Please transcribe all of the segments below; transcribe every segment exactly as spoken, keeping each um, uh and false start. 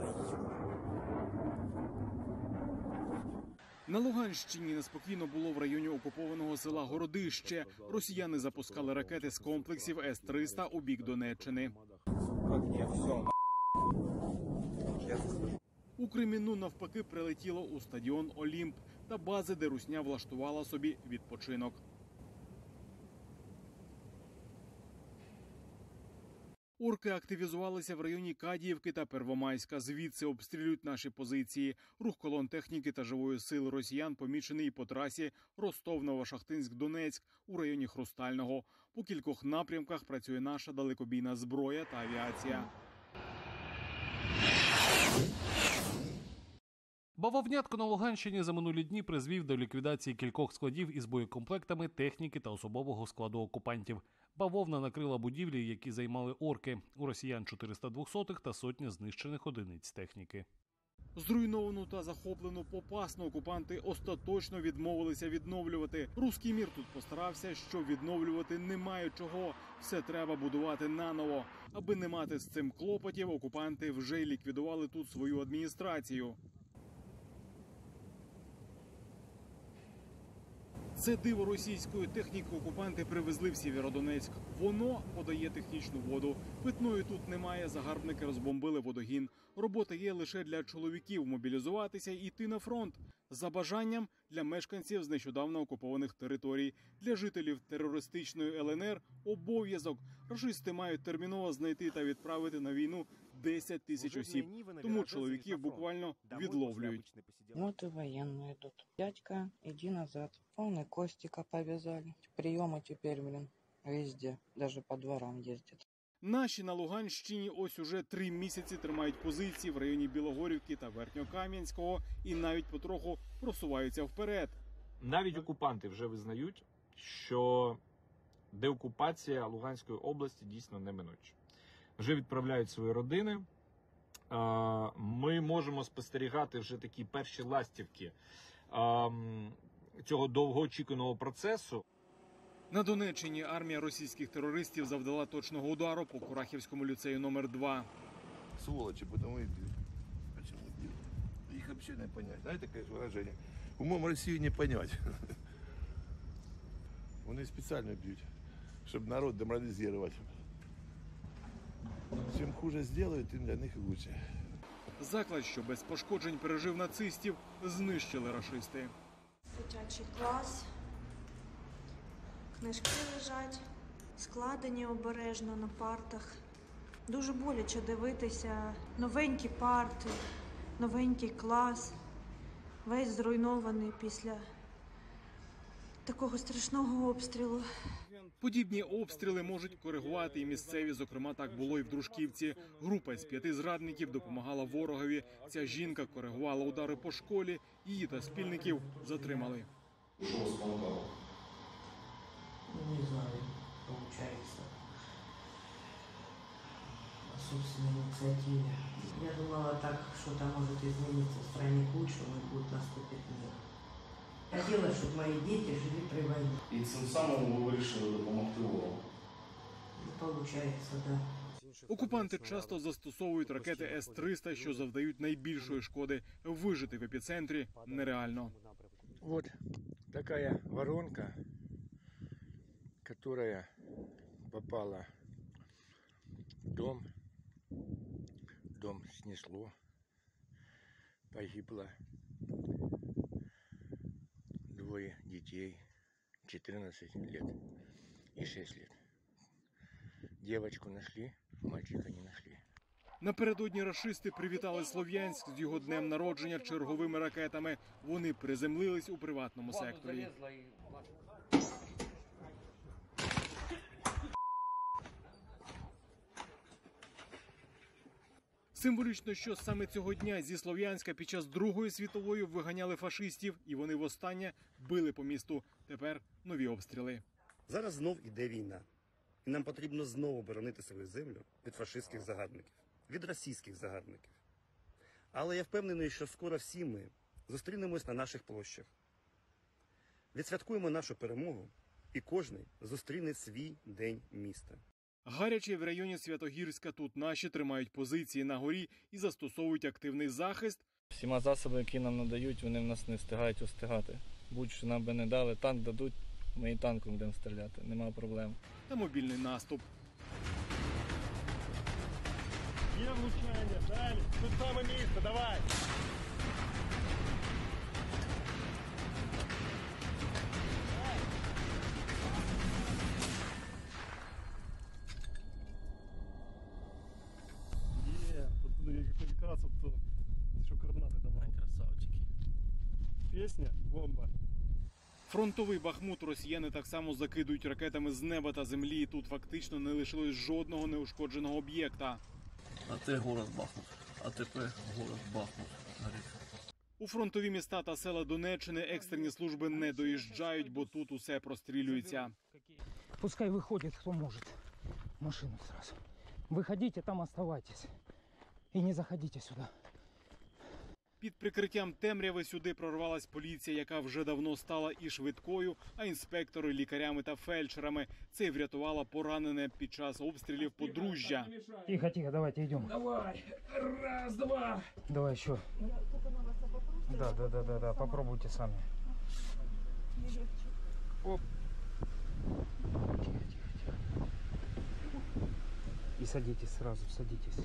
На Луганщині неспокійно було в районі окупованого села Городище. Росіяни запускали ракети з комплексів С триста у бік Донеччини. У Кремінну навпаки прилетіло у стадіон «Олімп» та бази, де русня влаштувала собі відпочинок. Орки активізувалися в районі Кадіївки та Первомайська. Звідси обстрілюють наші позиції. Рух колон техніки та живої сили росіян помічений і по трасі Ростов-Новошахтинськ-Донецьк у районі Хрустального. По кількох напрямках працює наша далекобійна зброя та авіація. Бавовнятко на Луганщині за минулі дні призвів до ліквідації кількох складів із боєкомплектами, техніки та особового складу окупантів. Бавовна накрила будівлі, які займали орки. У росіян чотириста двохсотих та сотня знищених одиниць техніки. Зруйновану та захоплену Попасну окупанти остаточно відмовилися відновлювати. Руський мір тут постарався, що відновлювати немає чого. Все треба будувати наново. Аби не мати з цим клопотів, окупанти вже й ліквідували тут свою адміністрацію. Це диво російської техніки окупанти привезли в Сєвєродонецьк. Воно подає технічну воду. Питної тут немає, загарбники розбомбили водогін. Робота є лише для чоловіків мобілізуватися і йти на фронт. За бажанням для мешканців з нещодавно окупованих територій. Для жителів терористичної Л Н Р – обов'язок. Рашисти мають терміново знайти та відправити на війну десять тисяч осіб. Тому чоловіків буквально відловлюють. Вот и военные идут. Дядька, иди назад. Он и Костика повязали. Приемы теперь, блин, везде. Даже по дворам ездят. Наші на Луганщині ось уже три місяці тримають позиції в районі Білогорівки та Верхньокам'янського і навіть потроху просуваються вперед. Навіть окупанти вже визнають, що деокупація Луганської області дійсно неминуча. Вже відправляють свої родини. Ми можемо спостерігати вже такі перші ластівки цього довгоочікуваного процесу. На Донеччині армія російських терористів завдала точного удару по Курахівському ліцею номер два. Сволочи, потому и бьют. Почему бьют? Их вообще не понять. Знаете, такое выражение? Умом Россию не понять. Вони спеціально б'ють, щоб народ деморалізувати. Чим хуже зроблять, тим для них краще. Заклад, що без пошкоджень пережив нацистів, знищили рашисти. Дитячий клас. Книжки лежать, складені обережно на партах. Дуже боляче дивитися. Новенькі парти, новенький клас. Весь зруйнований після такого страшного обстрілу. Подібні обстріли можуть коригувати і місцеві, зокрема, так було і в Дружківці. Група з п'яти зрадників допомагала ворогові. Ця жінка коригувала удари по школі, її та спільників затримали. Що спонукало? Не знаю, получается. По собственной инициативе. Я думала, так что-то может измениться в стране к лучшему и будет наступить мир. Хотела, чтобы мои дети жили при войне. І цим самим ви вирішили допомогти ворогу? Получается, да. Окупанти часто застосовують ракети С триста, що завдають найбільшої шкоди. Вижити в епіцентрі нереально. Вот такая воронка, которая попала в дом. Дом снесло, погибло двое детей, четырнадцать лет и шесть лет. Девочку нашли, мальчика не нашли. Напередодні рашисти привітали Слов'янськ з його днем народження черговими ракетами. Вони приземлились у приватному секторі. Символічно, що саме цього дня зі Слов'янська під час Другої світової виганяли фашистів, і вони востаннє били по місту. Тепер нові обстріли. Зараз знов іде війна. І нам потрібно знову боронити свою землю від фашистських загарбників, від російських загарбників. Але я впевнений, що скоро всі ми зустрінемось на наших площах. Відсвяткуємо нашу перемогу, і кожний зустріне свій день міста. Гаряче в районі Святогірська. Тут наші тримають позиції на горі і застосовують активний захист. Всіма засобами, які нам надають, вони в нас не встигають устигати. Будь-що нам би не дали, танк дадуть, ми і танком будемо стріляти, нема проблем. Та мобільний наступ. Є влучання, далі, тут саме місце, давай! Є, тут якраз от, що координати давай. Красавчики. Пісня, бомба. Фронтовий Бахмут росіяни так само закидують ракетами з неба та землі. Тут фактично не лишилось жодного неушкодженого об'єкта. А це город Бахмут. А тепер город Бахмут. У фронтові міста та села Донеччини екстрені служби не доїжджають, бо тут усе прострілюється. Пускай выходит, кто может. Машину сразу. Выходите, там оставайтесь. И не заходите сюда. Під прикриттям темряви сюди прорвалась поліція, яка вже давно стала і швидкою, а інспектори – лікарями та фельдшерами. Це й врятувало поранене під час обстрілів подружжя. Тихо, тихо, давайте идем. Давай, раз, два. Давай еще. Да, да, да, да, да. Попробуйте сами. Оп. Тихо, тихо, тихо. И садитесь сразу, садитесь.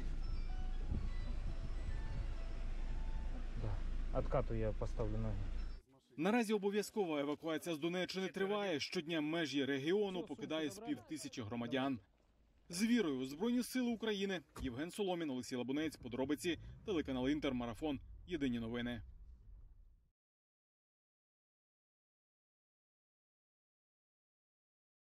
Да. Откату я поставлю ноги. Наразі обов'язкова евакуація з Донеччини триває. Щодня межі регіону покидає з півтисячі громадян. З вірою у Збройні Сили України. Євген Соломін, Олексій Лабунець, подробиці, телеканал Інтер, Марафон. Єдині новини.